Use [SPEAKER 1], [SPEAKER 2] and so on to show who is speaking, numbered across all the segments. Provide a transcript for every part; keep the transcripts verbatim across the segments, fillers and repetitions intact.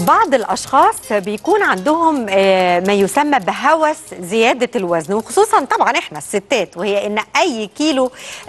[SPEAKER 1] بعض الأشخاص بيكون عندهم ما يسمى بهوس زيادة الوزن، وخصوصا طبعا احنا الستات، وهي ان اي كيلو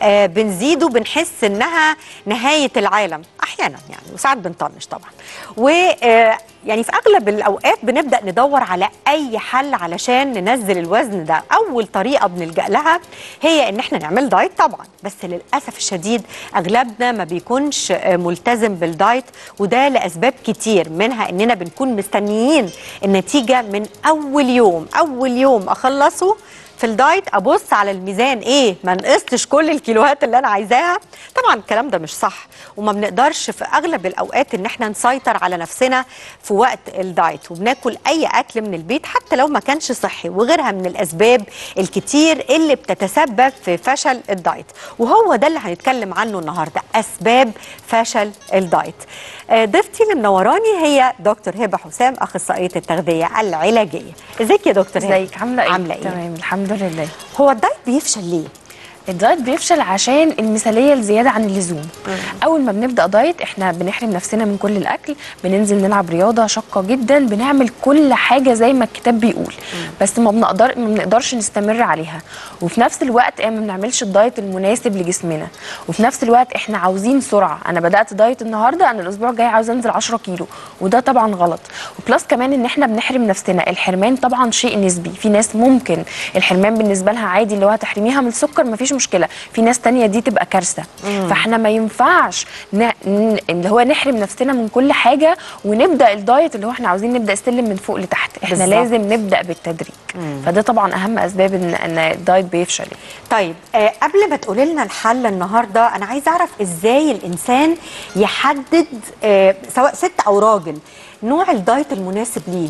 [SPEAKER 1] بنزيده بنحس انها نهاية العالم احيانا يعني، وساعات بنطنش طبعا. و يعني في اغلب الاوقات بنبدا ندور على اي حل علشان ننزل الوزن ده. اول طريقه بنلجا لها هي ان احنا نعمل دايت طبعا، بس للاسف الشديد اغلبنا ما بيكونش ملتزم بالدايت، وده لاسباب كتير، منها اننا بنكون مستنيين النتيجه من اول يوم. اول يوم اخلصه في الدايت ابص على الميزان ايه، ما نقصتش كل الكيلوهات اللي انا عايزاها. طبعا الكلام ده مش صح، وما بنقدرش في اغلب الاوقات ان احنا نسيطر على نفسنا في وقت الدايت، وبناكل اي اكل من البيت حتى لو ما كانش صحي، وغيرها من الاسباب الكتير اللي بتتسبب في فشل الدايت. وهو ده اللي هنتكلم عنه النهارده، اسباب فشل الدايت. ضيفتي اللي منوراني هي دكتور هبه حسام، اخصائيه التغذيه العلاجيه. ازيك يا دكتور هبه؟
[SPEAKER 2] ازيك، عامله ايه؟
[SPEAKER 1] عامله ايه؟
[SPEAKER 2] تمام الحمد لله.
[SPEAKER 1] هو الدايت بيفشل ليه؟
[SPEAKER 2] الدايت بيفشل عشان المثاليه الزياده عن اللزوم. مم. اول ما بنبدا دايت احنا بنحرم نفسنا من كل الاكل، بننزل نلعب رياضه شاقه جدا، بنعمل كل حاجه زي ما الكتاب بيقول. مم. بس ما بنقدر ما بنقدرش نستمر عليها، وفي نفس الوقت ما بنعملش الدايت المناسب لجسمنا، وفي نفس الوقت احنا عاوزين سرعه. انا بدات دايت النهارده، انا الاسبوع الجاي عاوز انزل عشرة كيلو، وده طبعا غلط. وبلس كمان ان احنا بنحرم نفسنا. الحرمان طبعا شيء نسبي، في ناس ممكن الحرمان بالنسبه لها عادي، اللي هو تحرميها من السكر مفيش مشكله، في ناس تانية دي تبقى كارثه. مم. فاحنا ما ينفعش ن... ن... اللي هو نحرم نفسنا من كل حاجه ونبدا الدايت اللي هو احنا عاوزين نبدا السلم من فوق لتحت. احنا بالزبط. لازم نبدا بالتدريج. مم. فده طبعا اهم اسباب ان ان الدايت بيفشل.
[SPEAKER 1] طيب آه قبل ما تقولي لنا الحل النهارده، انا عايزه اعرف ازاي الانسان يحدد آه سواء ست او راجل نوع الدايت المناسب ليه.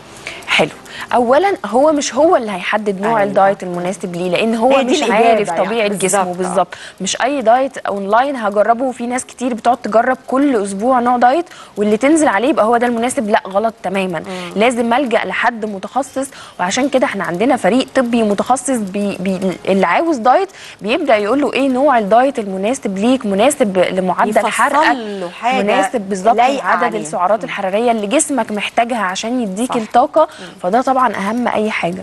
[SPEAKER 2] حلو. اولا هو مش هو اللي هيحدد نوع أيوة. الدايت المناسب ليه، لان هو مش عارف طبيعه يعني. جسمه بالظبط. مش اي دايت اونلاين هجربه، وفي ناس كتير بتقعد تجرب كل اسبوع نوع دايت واللي تنزل عليه يبقى هو ده المناسب. لا، غلط تماما. مم. لازم الجا لحد متخصص، وعشان كده احنا عندنا فريق طبي متخصص بي بي اللي عاوز دايت بيبدا يقول له ايه نوع الدايت المناسب ليك، مناسب لمعدل حرقك، مناسب بالظبط لعدد السعرات الحراريه اللي جسمك محتاجها عشان يديك صح. الطاقه. مم. فده طبعا اهم اي حاجه.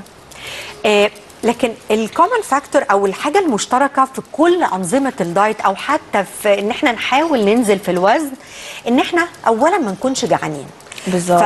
[SPEAKER 1] إيه لكن الكومن فاكتور او الحاجه المشتركه في كل انظمه الدايت، او حتى في ان احنا نحاول ننزل في الوزن، ان احنا اولا ما نكونش جعانين.
[SPEAKER 2] بالظبط.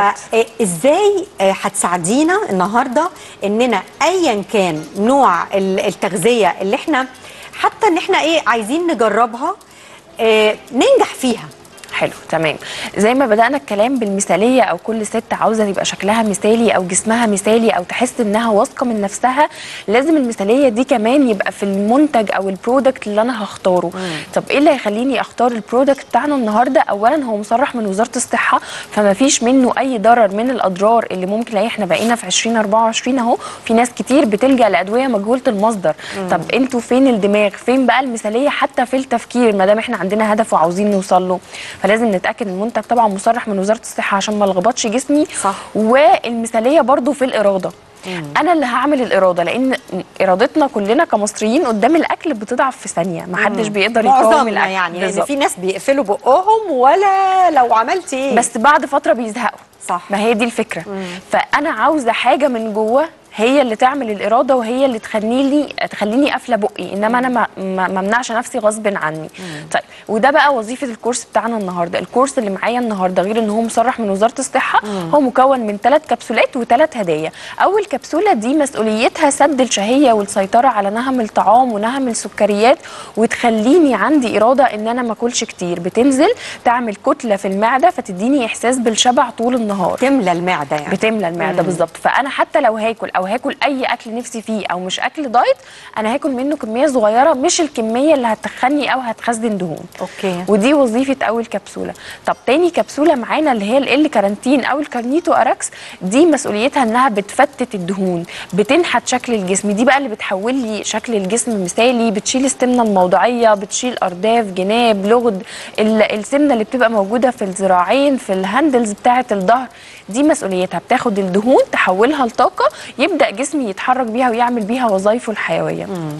[SPEAKER 1] فازاي هتساعدينا النهارده اننا ايا كان نوع التغذيه اللي احنا حتى ان احنا ايه عايزين نجربها إيه ننجح فيها؟
[SPEAKER 2] حلو، تمام. زي ما بدأنا الكلام بالمثالية، أو كل ست عاوزة يبقى شكلها مثالي أو جسمها مثالي أو تحس إنها واثقة من نفسها، لازم المثالية دي كمان يبقى في المنتج أو البرودكت اللي أنا هختاره. مم. طب إيه اللي هيخليني أختار البرودكت بتاعنا النهاردة؟ أولا هو مصرح من وزارة الصحة، فما فيش منه أي ضرر من الأضرار اللي ممكن نلاقيها. إحنا بقينا في عشرين أربعة وعشرين أهو، في ناس كتير بتلجأ لأدوية مجهولة المصدر. مم. طب أنتوا فين الدماغ؟ فين بقى المثالية حتى في التفكير ما دام إحنا عندنا هدف وعاوزين نوصل له؟ لازم نتاكد ان المنتج طبعا مصرح من وزاره الصحه عشان ما لخبطش جسمي.
[SPEAKER 1] صح.
[SPEAKER 2] والمثاليه برضو في الاراده. مم. انا اللي هعمل الاراده، لان ارادتنا كلنا كمصريين قدام الاكل بتضعف في ثانيه، ما حدش بيقدر يقاوم الاكل.
[SPEAKER 1] يعني لان في ناس بيقفلوا بقهم ولا لو عملتي ايه،
[SPEAKER 2] بس بعد فتره بيزهقوا.
[SPEAKER 1] صح.
[SPEAKER 2] ما هي دي الفكره. مم. فانا عاوزه حاجه من جوه هي اللي تعمل الاراده، وهي اللي تخليني تخليني قافله بقي، انما انا ما ما امنعش نفسي غصب عني. مم. طيب، وده بقى وظيفه الكورس بتاعنا النهارده. الكورس اللي معايا النهارده غير ان هو مصرح من وزاره الصحه، مم. هو مكون من ثلاث كبسولات وثلاث هدايا. اول كبسوله دي مسؤوليتها سد الشهيه والسيطره على نهم الطعام ونهم السكريات، وتخليني عندي اراده ان انا ما اكلش كتير. بتنزل تعمل كتله في المعده فتديني احساس بالشبع طول النهار،
[SPEAKER 1] تملى المعده يعني.
[SPEAKER 2] بتملى المعده بالظبط. فانا حتى لو هاكل او هاكل اي اكل نفسي فيه او مش اكل دايت، انا هاكل منه كميه صغيره، مش الكميه اللي هتخني او هتخزن دهون.
[SPEAKER 1] اوكي.
[SPEAKER 2] ودي وظيفه اول كبسوله. طب تاني كبسوله معانا اللي هي ال كارانتين او الكارنيتو اركس، دي مسؤوليتها انها بتفتت الدهون، بتنحت شكل الجسم. دي بقى اللي بتحول لي شكل الجسم مثالي، بتشيل السمنه الموضعيه، بتشيل ارداف، جناب، لغد، السمنه اللي بتبقى موجوده في الذراعين، في الهاندلز بتاعه الظهر. دي مسؤوليتها، بتاخد الدهون تحولها لطاقه يبدا جسمي يتحرك بيها ويعمل بيها وظائفه الحيويه. مم.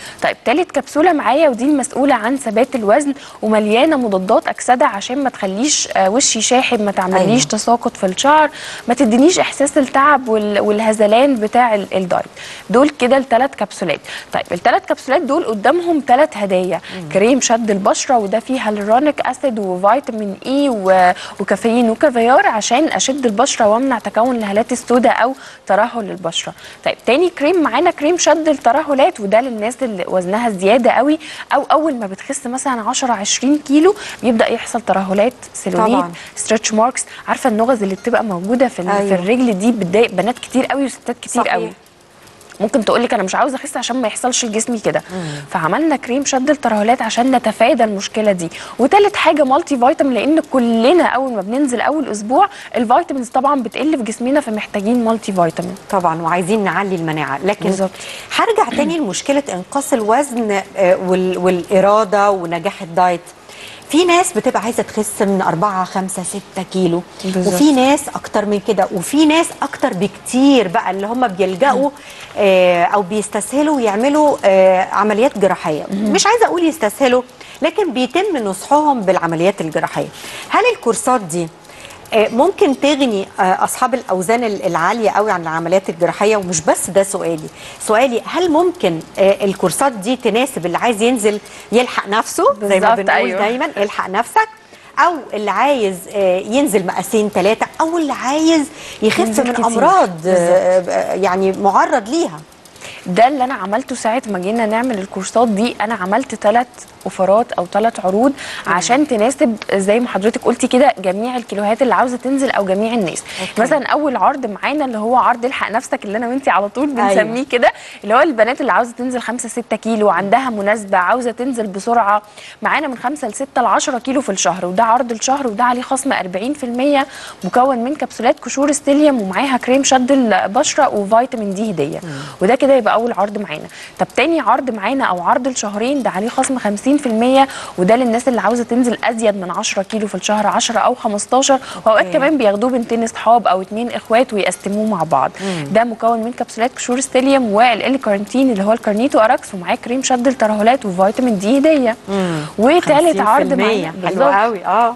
[SPEAKER 2] طيب تالت كبسوله معايا ودي المسؤوله عن ثبات الوزن ومليانه مضادات اكسده عشان ما تخليش آه وشي شاحب، ما تعمليش أيوة. تساقط في الشعر، ما تدينيش احساس التعب والهزلان بتاع الدايت. دول كده الثلاث كبسولات. طيب الثلاث كبسولات دول قدامهم ثلاث هدايا. مم. كريم شد البشره وده فيه هيالورونيك اسيد وفيتامين اي وكافيين وكافيار عشان اشد البشره وامنع تكون الهالات السوداء او ترهل البشره. طيب تاني كريم معانا كريم شد الترهلات وده للناس اللي وزنها زياده قوي او اول ما بتخس مثلا عشرة عشرين كيلو بيبدا يحصل ترهلات، سيلوليت، ستريتش ماركس. عارفه النغز اللي بتبقى موجوده في أيوة. في الرجل دي بتضايق بنات كتير قوي وستات كتير صحيح. قوي. ممكن تقول لك انا مش عاوزه اخس عشان ما يحصلش لجسمي كده، فعملنا كريم شد الترهلات عشان نتفادى المشكله دي. وثالث حاجه مالتي فيتامين، لان كلنا اول ما بننزل اول اسبوع الفيتامينز طبعا بتقل في جسمنا فمحتاجين مالتي فيتامين
[SPEAKER 1] طبعا وعايزين نعلي المناعه. لكن بالزبط. هرجع تاني لمشكله انقاص الوزن والاراده ونجاح الدايت. في ناس بتبقى عايزه تخس من أربعة خمسة ستة كيلو بالزبط. وفي ناس اكتر من كده وفي ناس اكتر بكتير بقى اللي هم بيلجأوا آه او بيستسهلوا يعملوا آه عمليات جراحيه. مم. مش عايزه اقول يستسهلوا لكن بيتم نصحهم بالعمليات الجراحيه. هل الكورسات دي ممكن تغني اصحاب الاوزان العاليه قوي عن العمليات الجراحيه؟ ومش بس ده سؤالي، سؤالي هل ممكن الكورسات دي تناسب اللي عايز ينزل يلحق نفسه زي ما بنقول أيوه. دايما الحق نفسك، او اللي عايز ينزل مقاسين ثلاثه، او اللي عايز يخف من امراض يعني معرض ليها؟
[SPEAKER 2] ده اللي انا عملته ساعه ما جينا نعمل الكورسات دي. انا عملت ثلاث اوفرات او ثلاث عروض عشان تناسب زي ما حضرتك قلتي كده جميع الكيلوهات اللي عاوزه تنزل او جميع الناس. أوكي. مثلا اول عرض معانا اللي هو عرض الحق نفسك اللي انا وانتي على طول بنسميه أيوة. كده، اللي هو البنات اللي عاوزه تنزل خمسة ستة كيلو، عندها مناسبه عاوزه تنزل بسرعه، معانا من خمسة لستة لعشرة كيلو في الشهر، وده عرض الشهر وده عليه خصم أربعين في المية مكون من كبسولات قشور ستيليوم ومعاها كريم شد البشره وفيتامين دي هديه. مم. وده كده يبقى اول عرض معانا. طب تاني عرض معانا او عرض الشهرين ده عليه خصم خمسين في المية وده للناس اللي عاوزه تنزل ازيد من عشرة كيلو في الشهر، عشرة او خمستاشر، واوقات كمان بياخدوه بنتين اصحاب او اتنين اخوات ويقسموه مع بعض. مم. ده مكون من كبسولات قشور ستيليوم والال كارنتين اللي هو الكارنيتو اركس ومعاه كريم شد الترهلات وفيتامين دي هديه. وثالث عرض معانا
[SPEAKER 1] حلو قوي اه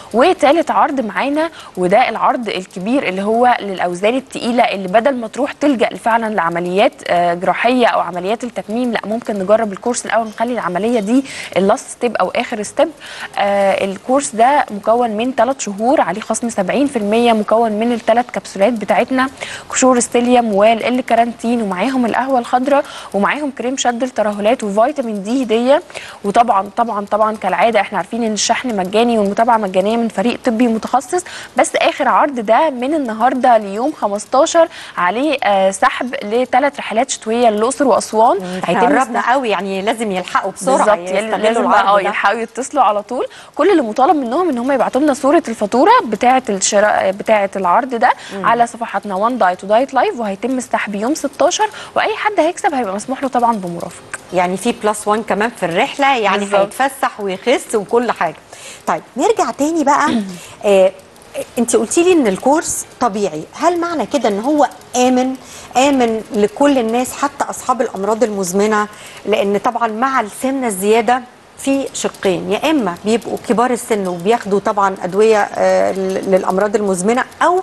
[SPEAKER 2] وثالث عرض معانا وده العرض الكبير اللي هو للاوزان الثقيله اللي بدل ما تروح تلجا فعلا لعمليات جراحيه او عمليات التكميم، لا ممكن نجرب الكورس الاول نخلي العمليه دي اللاست ستيب او اخر ستيب. آه الكورس ده مكون من ثلاث شهور عليه خصم سبعين في المية مكون من الثلاث كبسولات بتاعتنا قشور ستيليوم والال كارنتين ومعاهم القهوه الخضراء ومعاهم كريم شد الترهلات وفيتامين دي هديه. وطبعا طبعا طبعا كالعاده احنا عارفين ان الشحن مجاني والمتابعه مجانيه من فريق طبي متخصص. بس اخر عرض ده من النهارده ليوم خمستاشر عليه آه سحب لثلاث رحلات شتويه للاقصر واسوان.
[SPEAKER 1] هيقربنا قوي يعني لازم يلحقوا بسرعه
[SPEAKER 2] يستغلوا العرض اه يلحقوا يتصلوا على طول. كل اللي مطالب منهم ان هم يبعتوا لنا صوره الفاتوره بتاعه الشراء بتاعه العرض ده مم. على صفحاتنا وان دايت ودايت لايف، وهيتم السحب يوم ستاشر واي حد هيكسب هيبقى مسموح له طبعا بمرافق.
[SPEAKER 1] يعني في بلس وان كمان في الرحله يعني بالزبط. هيتفسح ويخس وكل حاجه. طيب نرجع تاني بقى آه انت قلتي لي ان الكورس طبيعي، هل معنى كده ان هو امن امن لكل الناس حتى اصحاب الامراض المزمنه؟ لان طبعا مع السمنه الزياده في شقين، يا اما بيبقوا كبار السن وبياخدوا طبعا ادويه آه للامراض المزمنه، او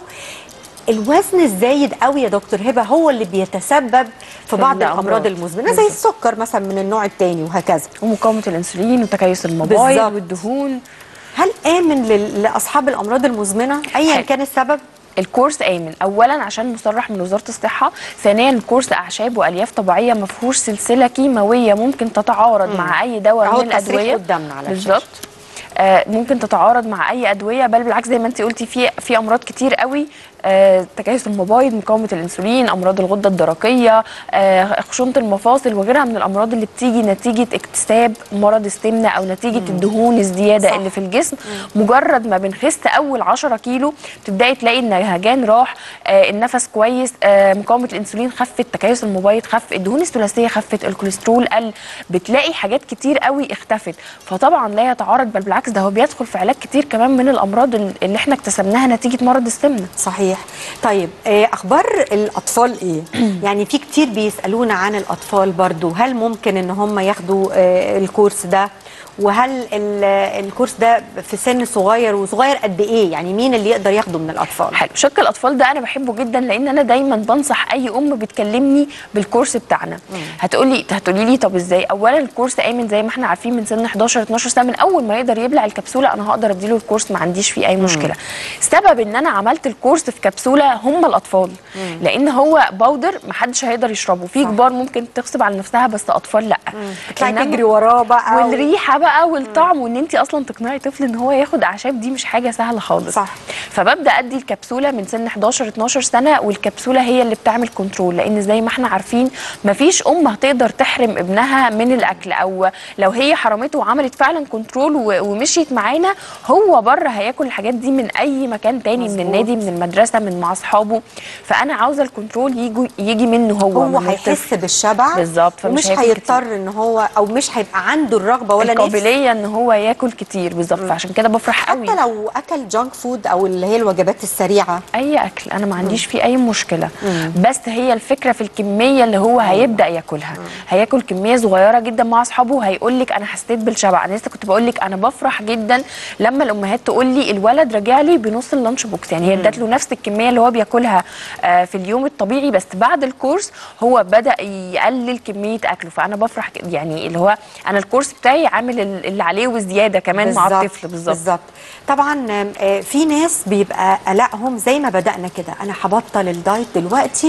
[SPEAKER 1] الوزن الزايد قوي يا دكتور هبه هو اللي بيتسبب في بعض الامراض المزمنه زي السكر مثلا من النوع الثاني وهكذا،
[SPEAKER 2] ومقاومه الانسولين وتكيس المبايض والدهون.
[SPEAKER 1] هل آمن لاصحاب الامراض المزمنه ايا كان السبب؟
[SPEAKER 2] الكورس آمن اولا عشان مصرح من وزاره الصحه، ثانيا الكورس اعشاب والياف طبيعيه ما فيهوش سلسله كيماويه ممكن تتعارض مم. مع اي دواء من الادويه
[SPEAKER 1] قدامنا على
[SPEAKER 2] بالظبط. آه ممكن تتعارض مع اي ادويه، بل بالعكس زي ما انت قلتي في في امراض كتير قوي، آه تكيس المبايض، مقاومه الانسولين، امراض الغده الدرقيه، آه خشونه المفاصل وغيرها من الامراض اللي بتيجي نتيجه اكتساب مرض السمنه او نتيجه مم. الدهون الزياده صح. اللي في الجسم. مم. مجرد ما بنخس اول عشرة كيلو تبداي تلاقي النهجان راح، آه النفس كويس، آه مقاومه الانسولين خفت، تكيس المبايض خف، الدهون الثلاثيه خفت، الكوليسترول قل، بتلاقي حاجات كتير قوي اختفت. فطبعا لا يتعارض بل بالعكس بالعكس ده هو بيدخل في علاج كتير كمان من الامراض اللي احنا اكتسبناها نتيجه مرض السمنه.
[SPEAKER 1] صحيح. طيب آه، اخبار الاطفال ايه؟ يعني في كتير بيسالونا عن الاطفال برضو، هل ممكن ان هم ياخدوا آه، الكورس ده؟ وهل ال- الكورس ده في سن صغير، وصغير قد ايه؟ يعني مين اللي يقدر ياخده من الاطفال؟
[SPEAKER 2] حلو، شق الاطفال ده انا بحبه جدا، لان انا دايما بنصح اي ام بتكلمني بالكورس بتاعنا. هتقولي هتقولي لي طب ازاي؟ اولا الكورس امن زي ما احنا عارفين من سن احداشر اتناشر سنه، من اول ما يقدر يبلع الكبسوله انا هقدر اديله الكورس، ما عنديش فيه اي مشكله. سبب ان انا عملت الكورس في كبسوله هم الاطفال،
[SPEAKER 1] مم.
[SPEAKER 2] لان هو باودر محدش هيقدر يشربه، في كبار ممكن تغصب على نفسها بس اطفال لا.
[SPEAKER 1] تطلعي
[SPEAKER 2] إنما-
[SPEAKER 1] تجري وراه بقى
[SPEAKER 2] والريحه بقى والطعم، وان انت اصلا تقنعي طفل ان هو ياخد اعشاب دي مش حاجه سهله خالص.
[SPEAKER 1] صح.
[SPEAKER 2] فببدا ادي الكبسوله من سن احداشر اتناشر سنه، والكبسوله هي اللي بتعمل كنترول، لان زي ما احنا عارفين مفيش ام هتقدر تحرم ابنها من الاكل، او لو هي حرمته وعملت فعلا كنترول و- ومشيت معانا، هو بره هياكل الحاجات دي من اي مكان تاني،
[SPEAKER 1] مظبوط.
[SPEAKER 2] من النادي، من المدرسه، من مع اصحابه. فانا عاوزه الكنترول يجي يجي منه هو
[SPEAKER 1] هو
[SPEAKER 2] من
[SPEAKER 1] هيحس
[SPEAKER 2] الطفل.
[SPEAKER 1] بالشبع
[SPEAKER 2] بالظبط، فمش
[SPEAKER 1] ومش
[SPEAKER 2] هياكل
[SPEAKER 1] هيضطر ان هو، او مش هيبقى عنده الرغبه ولا نفس
[SPEAKER 2] القابليه ان هو ياكل كتير. بالظبط، فعشان كده بفرح قوي.
[SPEAKER 1] حتى لو اكل جانك فود او اللي هي الوجبات السريعه.
[SPEAKER 2] اي اكل انا ما عنديش فيه اي مشكله،
[SPEAKER 1] مم.
[SPEAKER 2] بس هي الفكره في الكميه اللي هو هيبدا ياكلها.
[SPEAKER 1] مم.
[SPEAKER 2] هياكل كميه صغيره جدا مع اصحابه وهيقول لك انا حسيت بالشبع. انا لسه كنت بقول لك انا بفرح جدا لما الامهات تقول لي الولد راجع لي بنص اللانش بوكس، يعني هي ادت له نفس الكميه اللي هو بياكلها آه في اليوم الطبيعي، بس بعد الكورس هو بدا يقلل كميه اكله. فانا بفرح ك- يعني اللي هو انا الكورس بتاعي عامل ال- اللي عليه وزياده كمان مع
[SPEAKER 1] بالظبط.
[SPEAKER 2] الطفل. بالظبط
[SPEAKER 1] بالظبط. طبعا آه، في ناس بيبقى قلقهم زي ما بدأنا كده، انا هبطل الدايت دلوقتي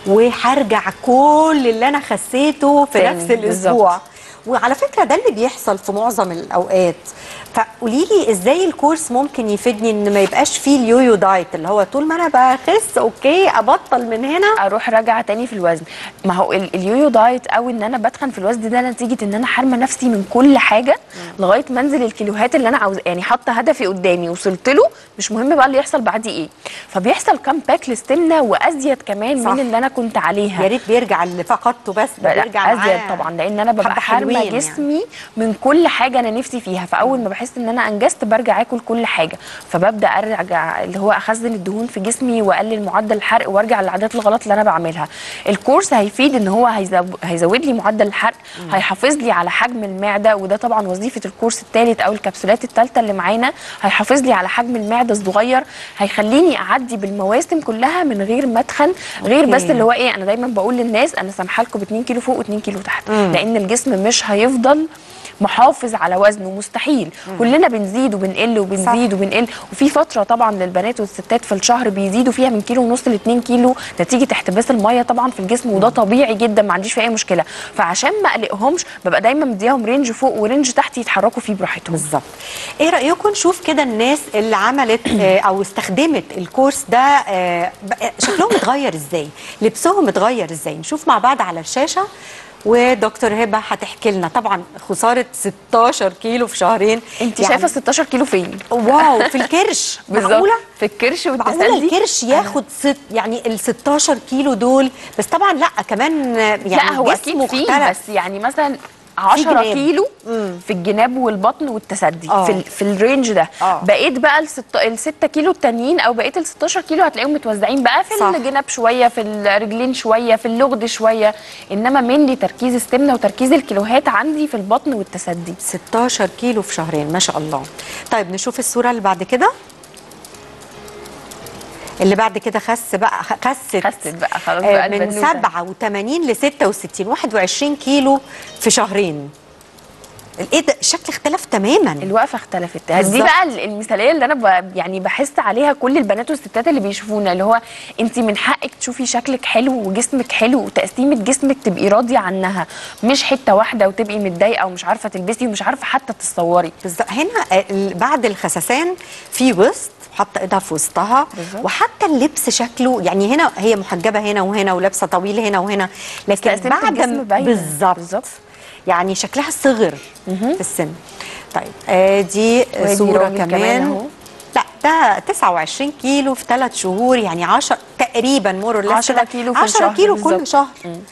[SPEAKER 1] وهرجع كل اللي انا خسيته في
[SPEAKER 2] تاني.
[SPEAKER 1] نفس الاسبوع.
[SPEAKER 2] بالظبط.
[SPEAKER 1] وعلى فكرة ده اللي بيحصل في معظم الأوقات. فقولي لي ازاي الكورس ممكن يفيدني ان ما يبقاش فيه اليويو دايت، اللي هو طول ما انا بخس اوكي ابطل من هنا
[SPEAKER 2] اروح راجعه تاني في الوزن. ما هو ال- اليويو دايت او ان انا بتخن في الوزن ده نتيجه ان انا حارمه نفسي من كل حاجه لغايه ما انزل الكيلوهات اللي انا عاوزه، يعني حاطه هدفي قدامي وصلت له، مش مهم بقى اللي يحصل بعدي ايه. فبيحصل كام باك للسمنه وازيد كمان
[SPEAKER 1] صح.
[SPEAKER 2] من اللي انا كنت عليها.
[SPEAKER 1] يا ريت بيرجع اللي فقدته، بس ده
[SPEAKER 2] لا،
[SPEAKER 1] بيرجع
[SPEAKER 2] ازيد
[SPEAKER 1] معاه
[SPEAKER 2] طبعا، لان انا ببقى
[SPEAKER 1] حبة
[SPEAKER 2] حارمه
[SPEAKER 1] حلوين
[SPEAKER 2] جسمي
[SPEAKER 1] يعني.
[SPEAKER 2] من كل حاجه انا نفسي فيها. فاول ما بحس ان انا انجزت برجع اكل كل حاجه، فببدا ارجع اللي هو اخزن الدهون في جسمي واقلل معدل الحرق وارجع للعادات الغلط اللي انا بعملها. الكورس هيفيد ان هو هيزو- هيزود لي معدل الحرق، هيحافظ لي على حجم المعده، وده طبعا وظيفه الكورس الثالث او الكبسولات الثالثه اللي معانا. هيحافظ لي على حجم المعده الصغير، هيخليني اعدي بالمواسم كلها من غير ما اتخن. غير
[SPEAKER 1] أوكي.
[SPEAKER 2] بس اللي هو ايه، انا دايما بقول للناس انا سامحه لكم ب اتنين كيلو فوق و2 كيلو تحت،
[SPEAKER 1] مم.
[SPEAKER 2] لان الجسم مش هيفضل محافظ على وزنه، مستحيل. مم. كلنا بنزيد وبنقل وبنزيد
[SPEAKER 1] صح.
[SPEAKER 2] وبنقل، وفي فتره طبعا للبنات والستات في الشهر بيزيدوا فيها من كيلو ونص ل اتنين كيلو نتيجه احتباس الميه طبعا في الجسم، وده طبيعي جدا ما عنديش فيه اي مشكله. فعشان ما اقلقهمش ببقى دايما مديهم رينج فوق ورينج تحت يتحركوا فيه براحتهم.
[SPEAKER 1] بالظبط. ايه رايكم نشوف كده الناس اللي عملت آه، او استخدمت الكورس ده آه، بقى شكلهم اتغير ازاي، لبسهم اتغير ازاي؟ نشوف مع بعض على الشاشه، ودكتور هبه هتحكي لنا. طبعا خساره ستاشر كيلو في شهرين،
[SPEAKER 2] انت
[SPEAKER 1] يعني
[SPEAKER 2] شايفه ستاشر كيلو فين؟
[SPEAKER 1] واو، في الكرش.
[SPEAKER 2] بالظبط،
[SPEAKER 1] معقوله
[SPEAKER 2] في الكرش
[SPEAKER 1] معقوله
[SPEAKER 2] والتسدي.
[SPEAKER 1] الكرش ياخد ست يعني ال ستاشر كيلو دول؟ بس طبعا لا كمان آه، يعني
[SPEAKER 2] لا هو
[SPEAKER 1] جسم
[SPEAKER 2] اكيد فيه،
[SPEAKER 1] مختلف.
[SPEAKER 2] بس يعني مثلا عشرة
[SPEAKER 1] جناب.
[SPEAKER 2] كيلو
[SPEAKER 1] مم.
[SPEAKER 2] في الجناب والبطن والتسدي
[SPEAKER 1] آه.
[SPEAKER 2] في ال- في الرينج ده.
[SPEAKER 1] آه.
[SPEAKER 2] بقيت بقى الست ال ستة كيلو التانيين او بقيت ال ستاشر كيلو هتلاقيهم متوزعين بقى في
[SPEAKER 1] صح.
[SPEAKER 2] الجناب شويه، في الرجلين شويه، في اللغد شويه، انما مني تركيز السمنه وتركيز الكيلوهات عندي في البطن والتسدي.
[SPEAKER 1] ستاشر كيلو في شهرين، ما شاء الله. طيب نشوف الصورة اللي بعد كده. اللي بعد كده خس بقى، خست
[SPEAKER 2] خست بقى خلاص
[SPEAKER 1] آه،
[SPEAKER 2] بقى
[SPEAKER 1] من
[SPEAKER 2] البنوتة.
[SPEAKER 1] سبعة وتمانين ل ستة وستين، واحد وعشرين كيلو في شهرين. ايه ده، الشكل اختلف تماما.
[SPEAKER 2] الوقفه اختلفت. دي
[SPEAKER 1] بالظبط.
[SPEAKER 2] بقى المثاليه اللي انا ب... يعني بحس عليها كل البنات والستات اللي بيشوفونا، اللي هو انت من حقك تشوفي شكلك حلو وجسمك حلو وتقسيمه جسمك تبقي راضيه عنها، مش حته واحده وتبقي متضايقه ومش عارفه تلبسي ومش عارفه حتى تتصوري.
[SPEAKER 1] بالظبط. هنا آه، ال- بعد الخسسان في وسط، حاطه ايدها في وسطها،
[SPEAKER 2] بالظبط.
[SPEAKER 1] وحتى اللبس شكله يعني هنا هي محجبه هنا وهنا ولابسه طويل هنا وهنا، لكن
[SPEAKER 2] تقسيمة
[SPEAKER 1] بعد
[SPEAKER 2] الجسم
[SPEAKER 1] ما-
[SPEAKER 2] باينة.
[SPEAKER 1] بالظبط
[SPEAKER 2] بالظبط.
[SPEAKER 1] يعني شكلها صغر في السن. طيب آه دي
[SPEAKER 2] وادي
[SPEAKER 1] صوره
[SPEAKER 2] راجل
[SPEAKER 1] كمان,
[SPEAKER 2] كمان أهو.
[SPEAKER 1] لا ده تسعة وعشرين كيلو في ثلاث شهور، يعني عشرة تقريبا مور
[SPEAKER 2] عشرة كيلو في
[SPEAKER 1] عشرة
[SPEAKER 2] الشهر
[SPEAKER 1] كيلو كل
[SPEAKER 2] بالظبط.
[SPEAKER 1] شهر.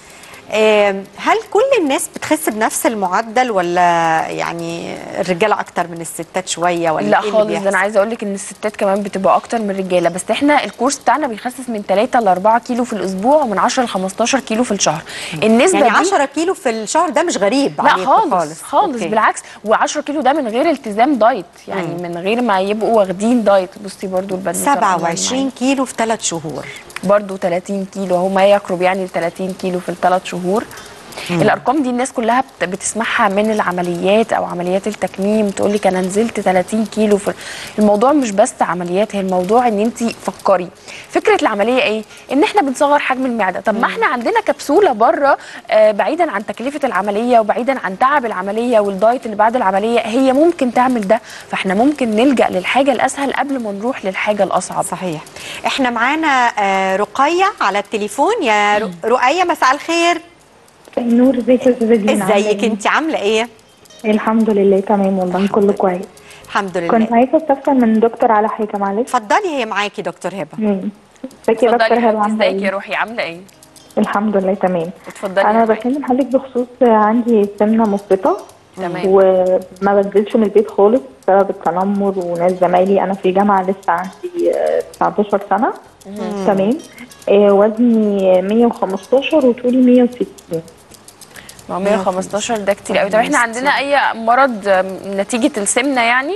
[SPEAKER 1] آم، هل كل الناس بتخس بنفس المعدل ولا يعني الرجاله اكتر من الستات شويه ولا
[SPEAKER 2] لا
[SPEAKER 1] إيه اللي
[SPEAKER 2] خالص، ده
[SPEAKER 1] بيحصل؟
[SPEAKER 2] انا عايزه اقول لك ان الستات كمان بتبقى اكتر من الرجاله، بس احنا الكورس بتاعنا بيخسس من ثلاثة ل أربعة كيلو في الاسبوع ومن عشرة ل خمستاشر كيلو في الشهر. النسبه
[SPEAKER 1] يعني
[SPEAKER 2] دي
[SPEAKER 1] عشرة كيلو في الشهر ده مش غريب
[SPEAKER 2] لا
[SPEAKER 1] عليكم
[SPEAKER 2] خالص
[SPEAKER 1] خالص
[SPEAKER 2] خالص
[SPEAKER 1] أوكي.
[SPEAKER 2] بالعكس، و10 كيلو ده من غير التزام دايت، يعني
[SPEAKER 1] مم.
[SPEAKER 2] من غير ما يبقوا واخدين دايت. بصي برضو البنوته
[SPEAKER 1] سبعة وعشرين كيلو في ثلاث شهور،
[SPEAKER 2] برضو ثلاثين كيلو، هو ما يقرب يعني ل ثلاثين كيلو في الثلاث شهور. مم. الارقام دي الناس كلها بت- بتسمعها من العمليات او عمليات التكميم، تقول لك انا نزلت ثلاثين كيلو. في الموضوع مش بس عمليات، هي الموضوع ان انت فكري فكره العمليه ايه، ان احنا بنصغر حجم المعده. طب ما احنا عندنا كبسوله بره، آه بعيدا عن تكلفه العمليه وبعيدا عن تعب العمليه والدايت اللي بعد العمليه، هي ممكن تعمل ده. فاحنا ممكن نلجا للحاجه الاسهل قبل ما نروح للحاجه الاصعب.
[SPEAKER 1] صحيح. احنا معانا آه، رقية على التليفون. يا ر- رقية مساء الخير.
[SPEAKER 3] نور، ازيك يا استاذه دينا؟ عاملة
[SPEAKER 1] ازيك
[SPEAKER 3] ايه؟
[SPEAKER 1] انت عامله ايه؟
[SPEAKER 3] الحمد لله تمام والله،
[SPEAKER 1] الحمد
[SPEAKER 3] كله
[SPEAKER 1] لله.
[SPEAKER 3] كويس.
[SPEAKER 1] الحمد
[SPEAKER 3] كنت
[SPEAKER 1] لله.
[SPEAKER 3] عايزه استفسر من دكتور على حاجه، معلش.
[SPEAKER 1] اتفضلي، هي معاكي دكتور هبه.
[SPEAKER 3] مم. ازيك يا
[SPEAKER 2] اتفضلي
[SPEAKER 3] دكتور
[SPEAKER 2] يا
[SPEAKER 3] هبه؟
[SPEAKER 2] حبيبتي،
[SPEAKER 3] عامله
[SPEAKER 2] ازيك يا
[SPEAKER 3] ايه؟
[SPEAKER 2] روحي، عامله ايه؟
[SPEAKER 3] الحمد لله تمام.
[SPEAKER 2] اتفضلي
[SPEAKER 3] انا
[SPEAKER 2] يا روحي.
[SPEAKER 3] بكلم حضرتك بخصوص عندي سمنه مفرطه،
[SPEAKER 2] تمام.
[SPEAKER 3] وما بنزلش من البيت خالص بسبب التنمر وناس زمايلي. انا في جامعه لسه عندي آه، تسعتاشر سنه. تمام. آه، وزني مية وخمستاشر وطولي مية وستين.
[SPEAKER 2] ما هو مية وخمستاشر ده كتير قوي. طب احنا عندنا اي مرض آم، نتيجه السمنه يعني؟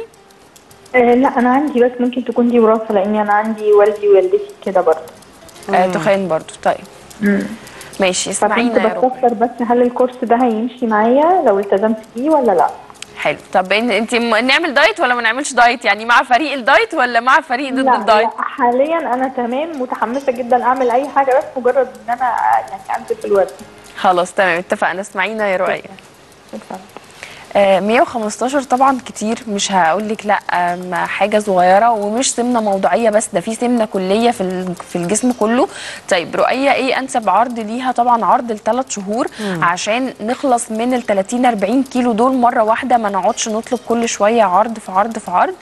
[SPEAKER 3] آه لا، انا عندي بس ممكن تكون دي وراثه، لاني انا عندي والدي ووالدتي كده برضه.
[SPEAKER 2] آه تخين برضو. طيب
[SPEAKER 3] مم.
[SPEAKER 2] ماشي،
[SPEAKER 3] فكنت
[SPEAKER 2] اسمعينا يا روحي.
[SPEAKER 3] بستفسر بس، هل الكورس ده هيمشي معايا لو التزمت فيه ولا لا؟
[SPEAKER 2] حلو. طب إن- انت م- نعمل دايت ولا ما نعملش دايت؟ يعني مع فريق الدايت ولا مع فريق ضد
[SPEAKER 3] لا
[SPEAKER 2] الدايت؟
[SPEAKER 3] لا، حاليا انا تمام، متحمسه جدا اعمل اي حاجه، بس مجرد ان انا يعني انزل في الوزن.
[SPEAKER 2] خلاص تمام، اتفقنا. اسمعينا يا رؤية.
[SPEAKER 3] شكراً.
[SPEAKER 2] آه، مية وخمستاشر طبعا كتير، مش هقول لك لا، آم، حاجه صغيره، ومش سمنه موضعيه بس، ده في سمنه كليه في ال- في الجسم كله. طيب رؤيه، ايه انسب عرض ليها؟ طبعا عرض الثلاث شهور، مم. عشان نخلص من ال ثلاثين أربعين كيلو دول مره واحده، ما نقعدش نطلب كل شويه عرض في عرض في عرض.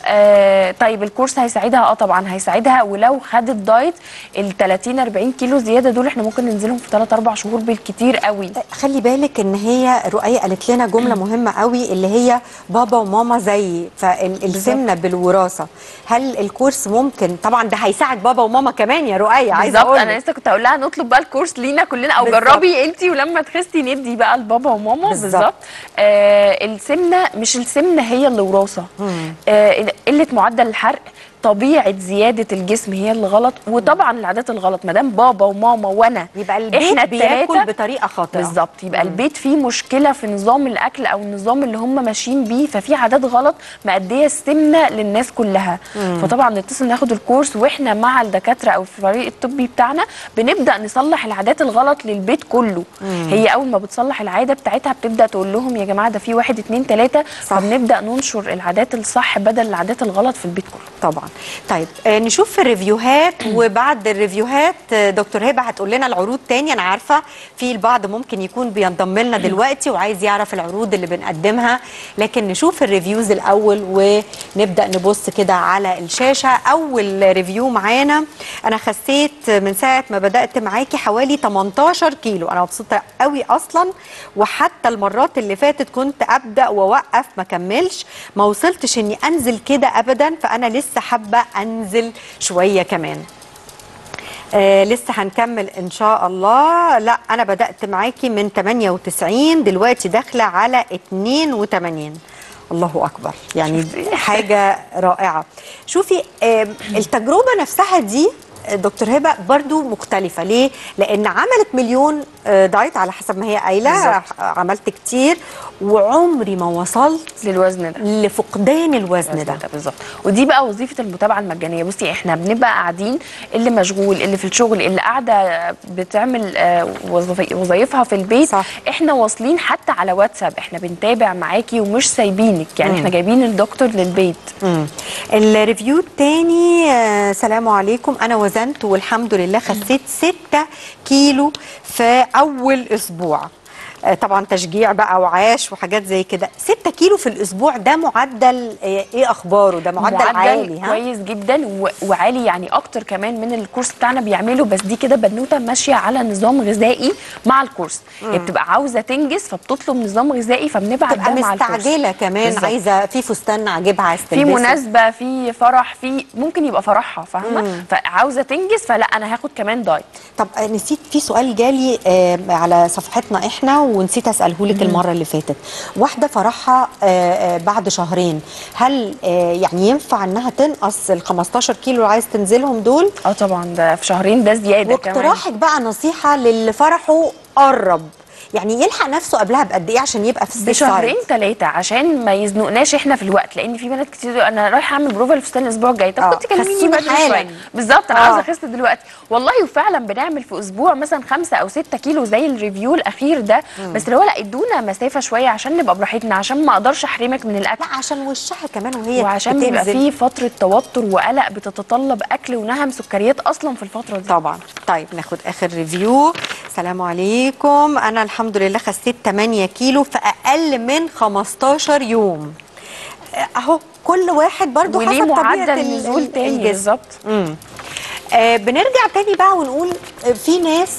[SPEAKER 2] آه طيب الكورس هيساعدها؟ اه طبعا هيساعدها، ولو خدت دايت ال ثلاثين أربعين كيلو زياده دول احنا ممكن ننزلهم في ثلاثة أربعة شهور بالكتير قوي.
[SPEAKER 1] خلي بالك ان هي رؤية قالت لنا جمله مهمه قوي، اللي هي بابا وماما زيي، فالسمنه بالوراثه. هل الكورس ممكن؟ طبعا ده هيساعد بابا وماما كمان يا رؤية، عايزه
[SPEAKER 2] بالظبط.
[SPEAKER 1] اقول
[SPEAKER 2] انا لسه كنت هقول لها نطلب بقى الكورس لينا كلنا، او
[SPEAKER 1] بالزبط.
[SPEAKER 2] جربي انت ولما تخسي ندي بقى لبابا وماما. بالظبط. آه السمنه، مش السمنه هي اللي وراثه، آه قله معدل الحرق، طبيعه زياده الجسم هي اللي غلط، وطبعا العادات الغلط. ما دام بابا وماما وانا
[SPEAKER 1] يبقى البيت
[SPEAKER 2] احنا
[SPEAKER 1] بياكل
[SPEAKER 2] التلاتة
[SPEAKER 1] بطريقه خاطئه.
[SPEAKER 2] بالظبط، يبقى
[SPEAKER 1] مم.
[SPEAKER 2] البيت فيه مشكله في نظام الاكل او النظام اللي هم ماشيين بيه، ففي عادات غلط مأديه السمنه للناس كلها. مم. فطبعا نتصل ناخد الكورس، واحنا مع الدكاتره او الفريق الطبي بتاعنا بنبدا نصلح العادات الغلط للبيت كله. مم. هي اول ما بتصلح العاده بتاعتها بتبدا تقول لهم يا جماعه ده في واحد اتنين تلاته، فبنبدا ننشر العادات الصح بدل العادات الغلط في البيت كله.
[SPEAKER 1] طبعا. طيب آه نشوف في الريفيوهات، وبعد الريفيوهات آه دكتور هبه هتقول لنا العروض تاني. انا عارفه في البعض ممكن يكون بينضم لنا دلوقتي وعايز يعرف العروض اللي بنقدمها، لكن نشوف الريفيوز الاول ونبدا نبص كده على الشاشه. اول ريفيو معانا: انا خسيت من ساعه ما بدات معاكي حوالي تمنتاشر كيلو، انا مبسوطه قوي اصلا، وحتى المرات اللي فاتت كنت ابدا واوقف ما كملش، ما وصلتش اني انزل كده ابدا، فانا لسه حابه انزل شويه كمان. آه لسه هنكمل ان شاء الله. لا انا بدات معاكي من تمانية وتسعين، دلوقتي داخله على اتنين وتمانين. الله اكبر، يعني حاجه رائعه. شوفي آه التجربه نفسها دي دكتور هبه برضو مختلفه. ليه؟ لان عملت مليون دايت على حسب ما هي قايله، عملت كتير وعمري ما وصلت
[SPEAKER 2] للوزن ده،
[SPEAKER 1] لفقدان الوزن ده,
[SPEAKER 2] ده بالظبط. ودي بقى وظيفه المتابعه المجانيه. بصي احنا بنبقى قاعدين، اللي مشغول، اللي في الشغل، اللي قاعده بتعمل وظايفها في البيت، صح. احنا واصلين حتى على واتساب، احنا بنتابع معاكي ومش سايبينك، يعني مم. احنا جايبين الدكتور للبيت.
[SPEAKER 1] مم. الريفيو الثاني: آه سلام عليكم، انا وزنت والحمد لله خسيت ستة كيلو في اول اسبوع. آه، طبعا تشجيع بقى وعاش وحاجات زي كده. ستة كيلو في الاسبوع ده معدل آه، ايه اخباره؟ ده معدل, معدل عالي ها؟
[SPEAKER 2] كويس جدا و- وعالي يعني اكتر كمان من الكورس بتاعنا بيعمله. بس دي كده بنوته ماشيه على نظام غذائي مع الكورس، هي بتبقى عاوزه تنجز فبتطلب نظام غذائي فبنبعت ده مع الكورس.
[SPEAKER 1] مستعجله كمان بالزبط. عايزه في فستان عاجبها عايزه
[SPEAKER 2] في مناسبه، في فرح، في ممكن يبقى فرحها فاهمه، فعاوزه تنجز فلا انا هاخد كمان دايت.
[SPEAKER 1] طب نسيت في سؤال جالي آه على صفحتنا احنا ونسيت اساله لك المره اللي فاتت. واحده فرحها آه آه بعد شهرين، هل آه يعني ينفع انها تنقص ال خمستاشر كيلو اللي عايز تنزلهم دول؟
[SPEAKER 2] اه طبعا ده في شهرين ده زياده كمان.
[SPEAKER 1] واقتراحك بقى نصيحه للي فرحه قرب، يعني يلحق نفسه قبلها بقد ايه عشان يبقى في السيف سايد؟
[SPEAKER 2] بشهرين ثلاثه عشان ما يزنقناش احنا في الوقت، لان في بنات كتير انا رايحه اعمل بروفا الفستان الاسبوع الجاي، طب كنت كلميني بدري شويه. بالظبط انا عاوزه اخس دلوقتي والله. وفعلا بنعمل في اسبوع مثلا خمسة او ستة كيلو زي الريفيو الاخير ده. مم. بس اللي هو لا ادونا مسافه شويه عشان نبقى براحتنا، عشان ما اقدرش احرمك من الاكل.
[SPEAKER 1] لا عشان وشها كمان وهي
[SPEAKER 2] وعشان بيبقى في فتره توتر وقلق بتتطلب اكل ونهم سكريات اصلا في الفتره دي
[SPEAKER 1] طبعا. طيب ناخد اخر ريفيو. السلام عليكم، انا الحمد لله خسيت تمانية كيلو في اقل من خمستاشر يوم. اهو كل واحد برضو
[SPEAKER 2] حسب
[SPEAKER 1] طبيعه
[SPEAKER 2] معدل نزول تاني بالظبط.
[SPEAKER 1] آه بنرجع تاني بقى ونقول في ناس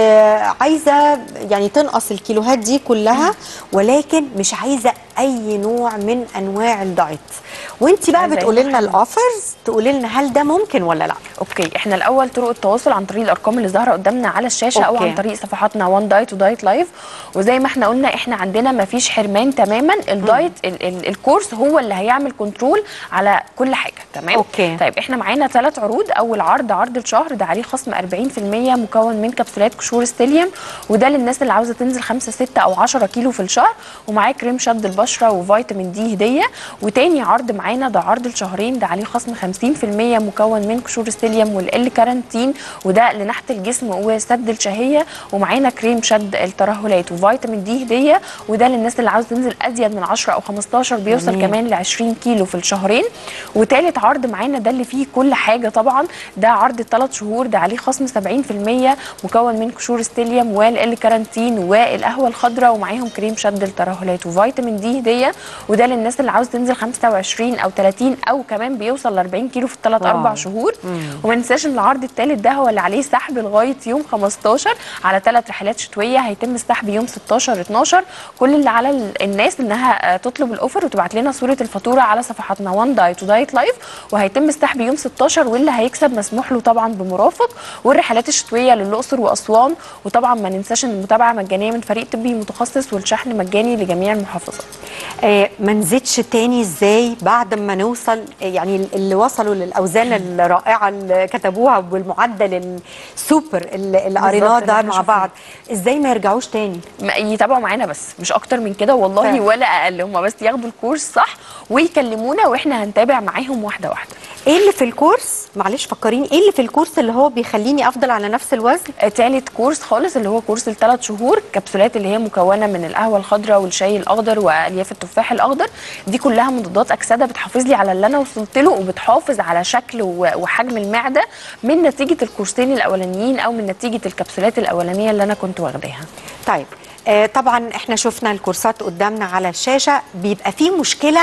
[SPEAKER 1] آه عايزه يعني تنقص الكيلوهات دي كلها، ولكن مش عايزه اي نوع من انواع الدايت، وانت بقى بتقولي لنا الاوفرز، تقولي لنا هل ده ممكن ولا لا؟
[SPEAKER 2] اوكي، احنا الاول طرق التواصل عن طريق الارقام اللي ظاهره قدامنا على الشاشه. أوكي. او عن طريق صفحاتنا وان دايت ودايت لايف. وزي ما احنا قلنا احنا عندنا ما فيش حرمان تماما، الدايت ال ال الكورس هو اللي هيعمل كنترول على كل حاجه. تمام.
[SPEAKER 1] أوكي.
[SPEAKER 2] طيب احنا معانا ثلاث عروض. اول عرض عرض الشهر ده عليه خصم أربعين في المية مكون من كبسولات قشور ستيليوم، وده للناس اللي عاوزه تنزل خمسة ستة او عشرة كيلو في الشهر، ومعاه كريم شد البشره وفيتامين دي هديه. وتاني عرض معانا ده عرض الشهرين ده عليه خصم خمسين في المية مكون من قشور ستيليوم والال كارانتين، وده لنحت الجسم وسد الشهيه، ومعانا كريم شد الترهلات وفيتامين دي هديه، وده للناس اللي عاوزه تنزل ازيد من عشرة او خمستاشر بيوصل مم. كمان ل عشرين كيلو في الشهرين. وتالت عرض معانا ده اللي فيه كل حاجه طبعا، ده عرض الثلاث شهور ده عليه خصم سبعين في المية مكون من قشور ستيليوم والال كارانتين والقهوه الخضراء، ومعاهم كريم شد الترهلات وفيتامين دي هديه، وده للناس اللي عاوزه تنزل خمسة وعشرين او تلاتين او كمان بيوصل ل أربعين كيلو في الثلاث اربع شهور. وما ننساش ان العرض الثالث ده هو اللي عليه سحب لغايه يوم خمستاشر على ثلاث رحلات شتويه، هيتم السحب يوم ستاشر اتناشر. كل اللي على الناس انها تطلب الاوفر وتبعت لنا صوره الفاتوره على صفحاتنا وان دايت ودايت لايف، وهيتم السحب يوم ستاشر، واللي هيكسب مسموح له طبعا بمرافق. والرحلات الشتويه للاقصر واسوان، وطبعا ما ننساش ان المتابعه مجانيه من فريق طبي متخصص والشحن مجاني لجميع المحافظات.
[SPEAKER 1] آه ما نزيدش تاني ازاي بعد ما نوصل، يعني اللي وصلوا للاوزان الرائعه اللي كتبوها بالمعدل السوبر اللي قريناه ده مع بعض، ازاي ما يرجعوش تاني؟
[SPEAKER 2] يتابعوا معانا بس مش اكتر من كده والله فهم. ولا اقل، هم بس ياخدوا الكورس صح ويكلمونا واحنا هنتابع معاهم واحده واحده.
[SPEAKER 1] ايه اللي في الكورس؟ معلش فكريني ايه اللي في الكورس اللي هو بيخليني افضل على نفس الوزن؟
[SPEAKER 2] تالت كورس خالص اللي هو كورس الثلاث شهور، كبسولات اللي هي مكونه من القهوه الخضراء والشاي الاخضر والياف التفاح الاخضر، دي كلها مضادات اكسده بتحافظ لي على اللي انا وصلت له، وبتحافظ على شكل وحجم المعده من نتيجه الكورسين الاولانيين او من نتيجه الكبسولات الاولانيه اللي انا كنت واخداها.
[SPEAKER 1] طيب آه طبعا احنا شفنا الكورسات قدامنا على الشاشه، بيبقى فيه مشكله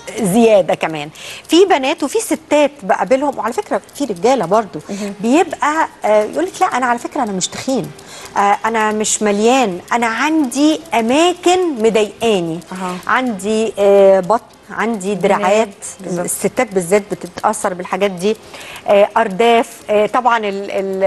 [SPEAKER 1] زياده كمان في بنات وفي ستات بقابلهم، وعلى فكره في رجاله برضو بيبقى آه يقول لك لا انا على فكره انا مش تخين، آه انا مش مليان، انا عندي اماكن مضايقاني، أه. عندي آه بطن، عندي دراعات، الستات بالذات بتتاثر بالحاجات دي، آه ارداف، آه طبعا ال ال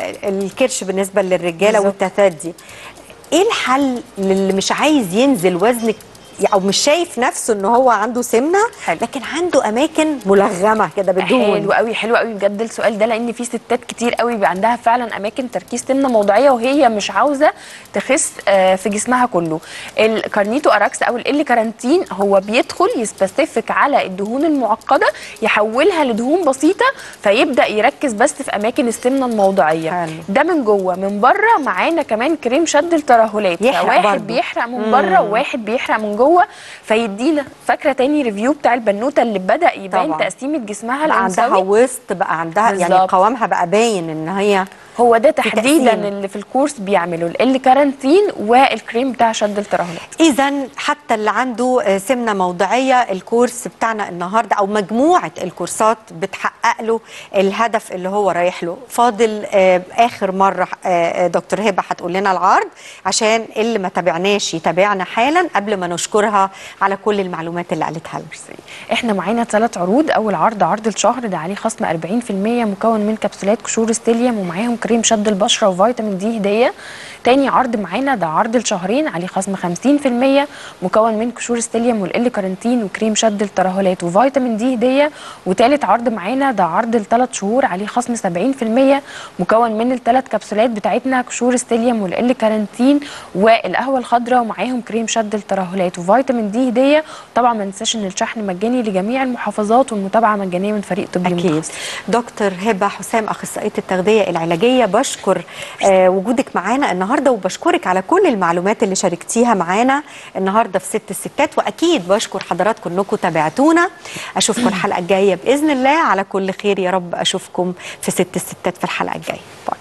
[SPEAKER 1] الكرش بالنسبه للرجاله والتثات دي. ايه الحل للي مش عايز ينزل وزن او مش شايف نفسه ان هو عنده سمنه حلو. لكن عنده اماكن ملغمه كده بالدهون؟
[SPEAKER 2] حلو قوي حلو قوي بجد السؤال ده، لان في ستات كتير قوي بيبقى عندها فعلا اماكن تركيز سمنه موضعيه وهي مش عاوزه تخس في جسمها كله. الكارنيتو اراكس او ال كارانتين هو بيدخل يسبيسيفيك على الدهون المعقده يحولها لدهون بسيطه، فيبدا يركز بس في اماكن السمنه الموضعيه حلو. ده من جوه. من بره معانا كمان كريم شد الترهلات، واحد بيحرق من بره وواحد بيحرق من جوه، فيدينا فاكره تاني ريفيو بتاع البنوته اللي بدا يبان طبعا. تقسيمه جسمها
[SPEAKER 1] الانثوي، عندها وسط بقى، عندها بالزبط. يعني قوامها بقى باين ان هي
[SPEAKER 2] هو ده تحديدا
[SPEAKER 1] تقسيم.
[SPEAKER 2] اللي في الكورس بيعمله ال كارانتين والكريم بتاع شد الترهلات.
[SPEAKER 1] اذا حتى اللي عنده آه، سمنه موضعيه الكورس بتاعنا النهارده او مجموعه الكورسات بتحقق له الهدف اللي هو رايح له. فاضل آه، اخر مره آه، دكتور هبه هتقول لنا العرض عشان اللي ما تابعناش يتابعنا حالا قبل ما نشكرها على كل المعلومات اللي قالتها لنا.
[SPEAKER 2] احنا معانا ثلاث عروض. اول عرض عرض الشهر ده عليه خصم أربعين في المية مكون من كبسولات قشور ستيليوم ومعاهم كريم شد البشره وفيتامين دي هديه. تاني عرض معانا ده عرض الشهرين عليه خصم خمسين في المية مكون من قشور ستيليوم والال كارنتين وكريم شد الترهلات وفيتامين دي هديه. وتالت عرض معانا ده عرض الثلاث شهور عليه خصم سبعين في المية مكون من الثلاث كبسولات بتاعتنا قشور ستيليوم والال كارنتين والقهوه الخضراء ومعاهم كريم شد الترهلات وفيتامين دي هديه. طبعا ما ننساش ان الشحن مجاني لجميع المحافظات والمتابعه مجانيه من فريق طبي
[SPEAKER 1] أكيد.
[SPEAKER 2] متخصص.
[SPEAKER 1] دكتور هبه حسام اخصائيه التغذيه العلاجيه، بشكر آه وجودك معانا النهارده وبشكرك على كل المعلومات اللي شاركتيها معانا النهارده في ست الستات، واكيد بشكر حضراتكم انكم تابعتونا. اشوفكم الحلقه الجايه باذن الله على كل خير يا رب. اشوفكم في ست الستات في الحلقه الجايه. باي.